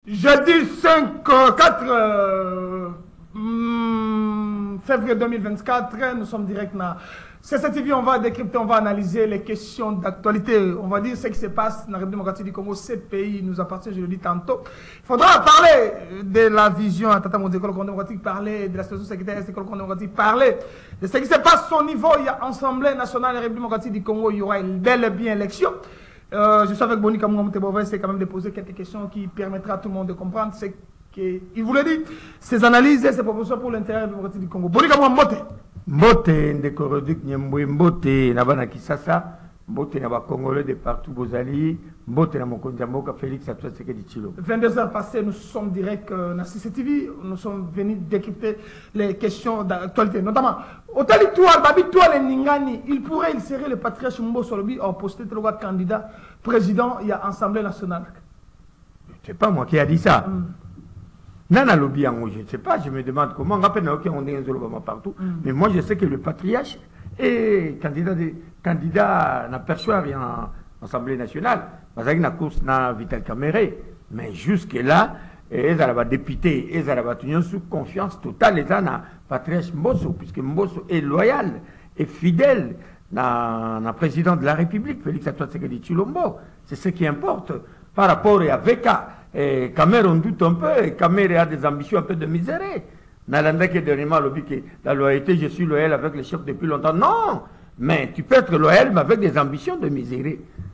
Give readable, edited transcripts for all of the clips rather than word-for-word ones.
Jeudi 4 février 2024, nous sommes direct dans CCTV. On va décrypter, on va analyser les questions d'actualité. On va dire ce qui se passe dans la République démocratique du Congo. Ce pays nous appartient, je le dis tantôt. Il faudra parler de la vision à Tata Mondécole démocratique, parler de la situation sécuritaire de l'école démocratique, parler de ce qui se passe au niveau. Il y a Assemblée nationale de la République démocratique du Congo. Il y aura bel et bien élection. Je suis avec Boni Kamouamouté-Bové, c'est quand même de poser quelques questions qui permettra à tout le monde de comprendre ce qu'il voulait dire, ses analyses et ses propositions pour l'intérêt démocratique du Congo. Boni Kamouamouté. Mbote ndekorodik nyembwe mbote na bana Kisasa, mbote na ba Congolais de partout bozali, mbote na mokonzi mboka Félix Antoine Tshisekedi Tshilombo. 22 heures passées, nous sommes direct dans CCTV, nous sommes venus décrypter les questions d'actualité, notamment au territoire Babitoua le Ningani, il serait le patriarche Mbo Solobi en posté le candidat président, il y a Assemblée nationale. C'est pas moi qui a dit ça. Nana lobby en je ne sais pas, je me demande comment, on rappelle on est partout, mais moi je sais que le patriarche est candidat n'a perçoit rien en Assemblée nationale, parce qu'il y a une course dans Vital Caméré, mais jusque-là, ils ont député, ils ont tenu sous confiance totale, les gens patriarche Mbosso, puisque Mbosso est loyal et fidèle dans le président de la République, Félix Antoine Tshisekedi Tshilombo. C'est ce qui importe par rapport à VK. Et Kamer, on doute un peu, et Kamer a des ambitions un peu de misère. Nalanda qui est dernièrement lobby que la loyauté, je suis loyal avec les chefs depuis longtemps. Non, mais tu peux être loyal, mais avec des ambitions de misère.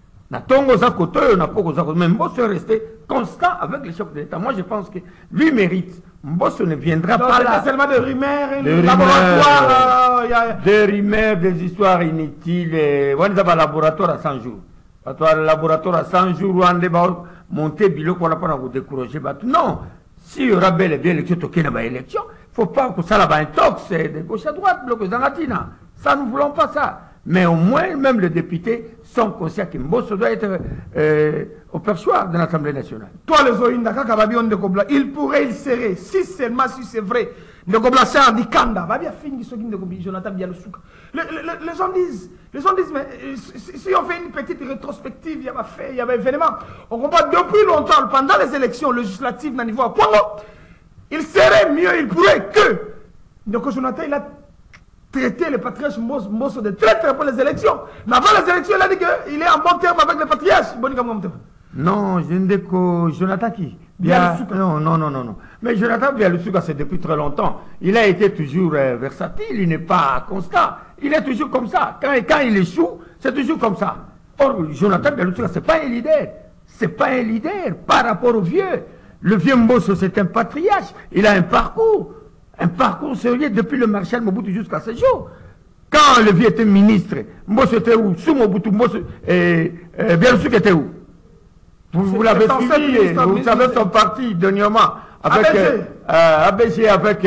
Mais Mbosso est resté constant avec les chefs de l'État. Moi, je pense que lui mérite. Mbosso ne viendra pas là. C'est seulement des rumeurs, des laboratoires. Des rumeurs, des histoires inutiles. On a un laboratoire à 100 jours. Un laboratoire à 100 jours, on a monté bilo pour vous décourager. Non, s'il y aura bel et bien élection, il n'y a pas d'élection. Il ne faut pas que ça ait un tox de gauche à droite, bloc Zanatina. Ça, nous ne voulons pas ça. Mais au moins, même les députés sont conscients que Mbosso doit être au perchoir de l'Assemblée nationale. Toi, les Oïnda, il pourrait, il serait, si seulement si c'est vrai, de Gobla c'est un Dikanda, va bien finir ce qui de Jonathan Bialoussouka. Les gens disent, mais si on fait une petite rétrospective, il y a fait, il y avait événement. On comprend depuis longtemps, pendant les élections législatives, à niveau à Congo, il serait mieux, il pourrait que. Donc Jonathan, il a traité le patriarche Mbosso de traître pour les élections. Mais avant les élections, il a dit qu'il est en bon terme avec le patriarche. Non, je ne dis que Jonathan qui Non. Mais Jonathan Bialoussouka, c'est depuis très longtemps. Il a été toujours versatile, il n'est pas constant. Il est toujours comme ça. Quand il échoue, c'est toujours comme ça. Or, Jonathan Bialoussouka, ce n'est pas un leader. Ce n'est pas un leader par rapport au vieux. Le vieux Mbosso, c'est un patriarche. Il a un parcours sérieux depuis le maréchal Mobutu jusqu'à ce jour. Quand le vieux était ministre, Mbosso était où? Sous Mobutu, Mbosso et Bialoussouka était où? Vous l'avez suivi, vous savez son parti dernièrement avec ABG, avec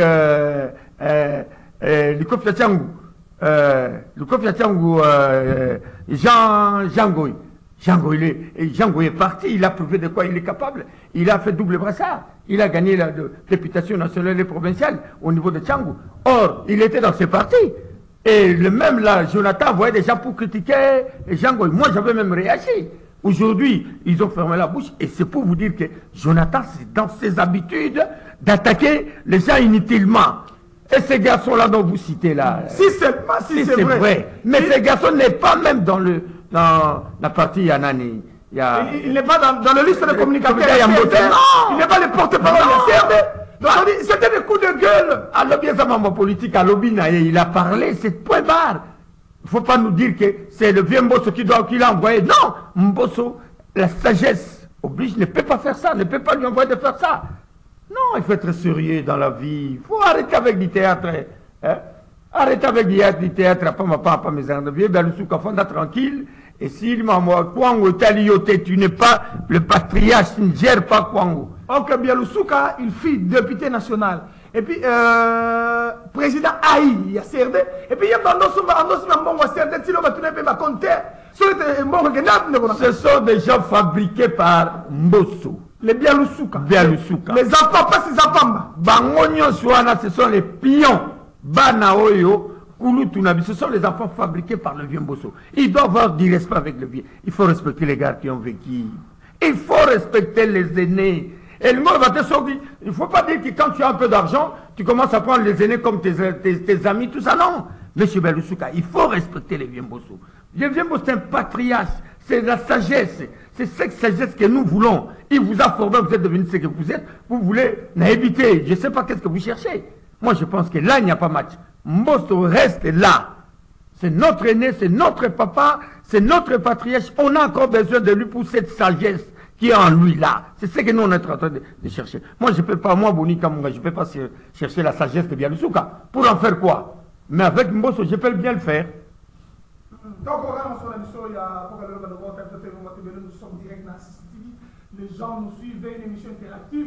Liko Fiatiangou, Jean Goy. Jean Goy est parti, il a prouvé de quoi il est capable. Il a fait double brassard. Il a gagné la députation nationale et provinciale au niveau de Tchangou. Or, il était dans ce parti. Et le même là, Jonathan voyait des gens pour critiquer Jean Goy. Moi, j'avais même réagi. Aujourd'hui, ils ont fermé la bouche et c'est pour vous dire que Jonathan, c'est dans ses habitudes d'attaquer les gens inutilement. Et ces garçons-là dont vous citez là, si c'est vrai. Mais ces garçons n'est pas même dans la partie Yanani. Il n'est pas dans le liste de communicateurs. Il n'est pas le porte-parole de la CRD. C'était des coups de gueule. À l'objet de politique, à l'objet, il a parlé, c'est point barre. Il ne faut pas nous dire que c'est le vieux Mbosso qui l'a envoyé. Non, Mbosso, la sagesse oblige, ne peut pas faire ça, ne peut pas lui envoyer de faire ça. Non, il faut être sérieux dans la vie. Il faut arrêter avec du théâtre. Hein? Arrêtez avec du théâtre. Pas mes armes de vieux, Bialoussouka Fonda tranquille. Et s'il m'a dit, Kwango Talioté, tu n'es pas le patriarche, tu ne gères pas Kwango. Donc Bialoussouka, il fut député national. Et puis, président Aïe, il y a CRD. Et puis, il y a ce sont des gens fabriqués par Mbosso. Les Bialoussouka. Les enfants, pas ces enfants. Bangonyo Suana, ce sont les pions. Banaoyo, Kouloutunabi, ce sont les enfants fabriqués par le vieux Mbosso. Il doit avoir du respect avec le vieux. Il faut respecter les gars qui ont vécu. Il faut respecter les aînés. Et le monde va te sortir. Il ne faut pas dire que quand tu as un peu d'argent, tu commences à prendre les aînés comme tes amis, tout ça. Non. Monsieur Bialoussouka, il faut respecter les vieux Mbosso. Les vieux Mbosso, c'est un patriarche. C'est la sagesse. C'est cette sagesse que nous voulons. Il vous a formé, vous êtes devenu ce que vous êtes. Vous voulez n'habiter. Je ne sais pas qu'est-ce que vous cherchez. Moi, je pense que là, il n'y a pas match. Mbosso reste là. C'est notre aîné, c'est notre papa, c'est notre patriarche. On a encore besoin de lui pour cette sagesse qui est en lui là. C'est ce que nous on est en train de chercher. Moi, je ne peux pas, moi, Boni Kamunga, je ne peux pas chercher la sagesse de Bialoussouka. Pour en faire quoi? Mais avec Mbosso, je peux bien le faire. Donc, on regarde sur l'émission, il y a nous sommes direct dans CCTV. Les gens nous suivent, une émission interactive.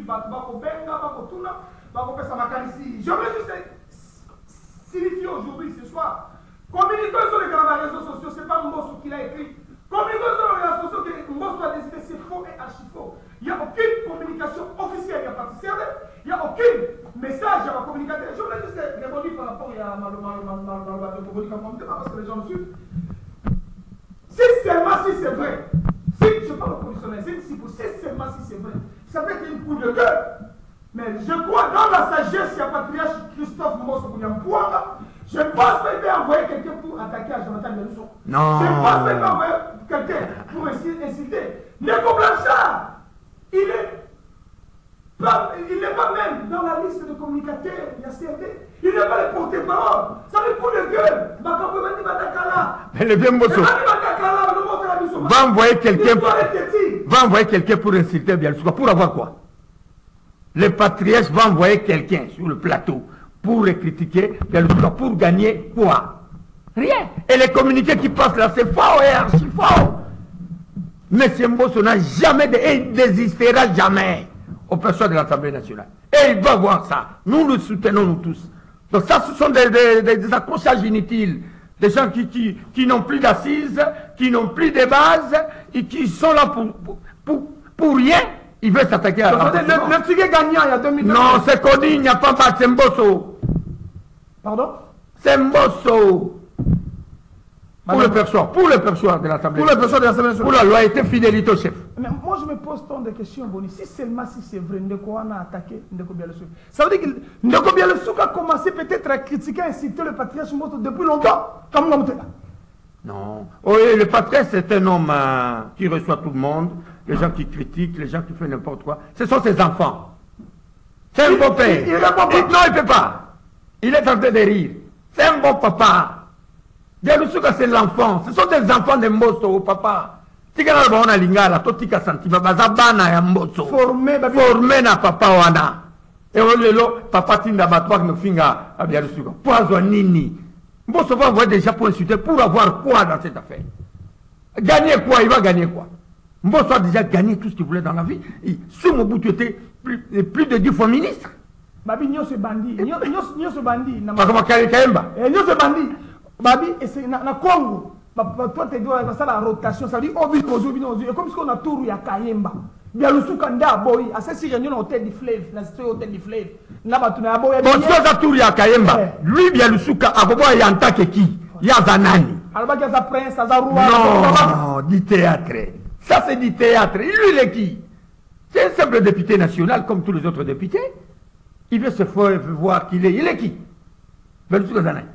Je veux juste signifier aujourd'hui, ce soir, communiquons sur les réseaux sociaux, ce n'est pas Mbosso qui l'a écrit. Communiquons sur les réseaux sociaux que Mbosso a décidé, c'est faux et archi faux. Il n'y a aucune communication officielle, il n'y a pas de serveur, il n'y a aucun message à la communicateur. Je voulais juste répondre par rapport à parce que les gens nous suivent. Si seulement si c'est vrai, si je ne sais pas le conditionnel, si seulement si c'est vrai, ça peut être une coup de gueule. Mais je crois dans la sagesse, il y a patriarche Christophe Mbosso Kouliam-Pouanga. Je pense qu'il peut envoyer quelqu'un pour attaquer à Jonathan Bialoussouka. Non. Je pense qu'il peut envoyer quelqu'un pour insulter. Neko Blanchard, il n'est pas même dans la liste de communicateurs, il y a CRD. Il n'est pas le porte-parole. Ça veut coup de gueule. Mais le vieux Mbosso va envoyer quelqu'un pour insulter Bialoussouka. Pour avoir quoi? Le patriarche va envoyer quelqu'un sur le plateau pour le critiquer, pour gagner quoi? Rien. Et les communiqués qui passent là, c'est faux et archi faux. Monsieur Mbosso n'a jamais et il ne désistera jamais aux personnes de l'Assemblée nationale. Et il va voir ça. Nous le soutenons, nous tous. Donc ça, ce sont des accrochages inutiles. Des gens qui n'ont plus d'assises, qui n'ont plus de bases, et qui sont là pour rien. Il veut s'attaquer à la le ticket gagnant il y a 2000 ans. Non, c'est connu, il n'y a pas de c'est Mbosso. Pardon? C'est Mbosso. Pour le perchoir de l'Assemblée. Pour la loyauté, fidélité au chef. Mais moi je me pose tant de questions, Boni. Si seulement si c'est vrai, Ndeko a attaqué Ndeko Bialoussouka. Ça veut dire que Ndeko Bialoussouka a commencé peut-être à critiquer, à inciter le patriarche Mbosso depuis longtemps. Comme non. Oui, le patriarche c'est un homme qui reçoit tout le monde. Les gens qui critiquent, les gens qui font n'importe quoi. Ce sont ses enfants. C'est un bon père. Non, il ne peut pas. Il est en train de rire. C'est un bon papa. Bialoussouka, c'est l'enfant. Ce sont des enfants de Mbosso, papa. Si quelqu'un a un lingala, totika sentiment, bazabana ya Mbosso. Formé na papa wana. Et on le papa tinda batwa no finga à Bialoussouka. Poison nini. Mbosso va avoir déjà pour insulter pour avoir quoi dans cette affaire? Gagner quoi? Il va gagner quoi? Mbosso a déjà gagné tout ce qu'il voulait dans la vie. Sous Mobutu était plus de 10 fois ministre. Babi, nyo se bandi. Nyo se bandi. Kayemba. Nyo se bandi. Babi, et c'est na Congo. Toi, tu dois faire la rotation. Ça veut dire, et comme si on a tout il y a Kayemba. Bialoussouka nda boy. À ce réunion au hôtel du fleuve. Dans ce hôtel du fleuve. N'a pas tout na boy. Bon, si on a tout il y a Kayemba. Lui, Bialoussouka, à Bobo, il y a un tas qui. Il y a Zanani. Alors, il y a prince, ça roule. Non, du théâtre. Ça, c'est du théâtre. Lui, il est qui? C'est un simple député national, comme tous les autres députés. Il veut se faire voir qu'il est. Il est qui? Bialoussouka Zanani.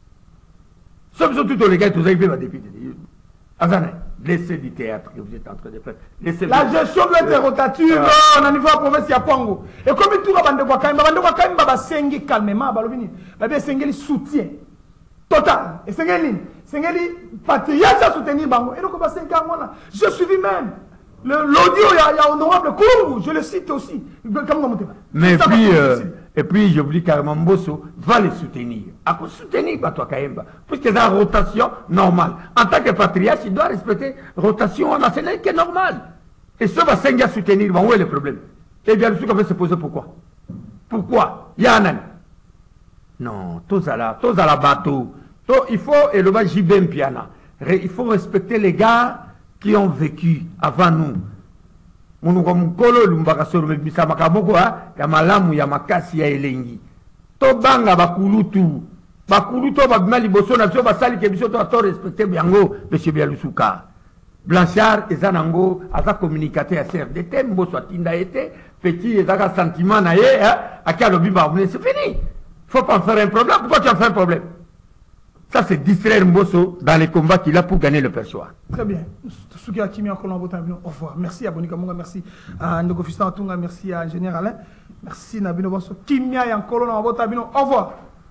Sauf tous les gars, tous les députés. Azanai, laissez du théâtre que vous êtes en train de faire. La gestion doit être rotative au niveau de la province de Congo. Et comme tout le monde va s'engager calmement, va s'engager soutien total. Et s'engager patriarche soutenir Bango. Et donc, je suivis même. L'audio, il y a honorable Kourou, je le cite aussi. Mais puis, je vous dis carrément, Mbosso va les soutenir. À quoi soutenir Bato Kayemba? Puisque c'est la rotation normale. En tant que patriarche, il doit respecter la rotation nationale qui est normale. Et ça va s'engager à soutenir. Où est le problème? Et bien, le sucre va se poser pourquoi? Pourquoi? Il y a un an. Non, tous à la bateau. Il faut élever JBM Piana. Il faut respecter les gars qui ont vécu avant nous. Munukolo lumbaka soro bisa makaboko ya malamu ya makasi ya elengi. To banga bakulutu babima liboso na biso basali ke biso to respecter biango monsieur Bialoussouka. Blanchard ezanango aza communicateur à CRDT Mbosso atinda été petit et un sentiment à qui c'est fini. Il ne faut pas en faire un problème. Pourquoi tu en fais un problème? Ça, c'est distraire Mbosso dans les combats qu'il a pour gagner le perchoir. Très bien. Au revoir. Merci à Bonika Munga, merci à Ndoko Fistan Tunga, merci à Ingénieur Alain, merci Nabino Bosso. Kimia Yankolo Nabotabino. Au revoir.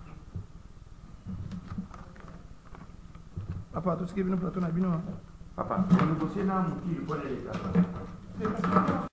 Papa, tout ce qui est venu plateau Nabino. Papa, on négocie là, on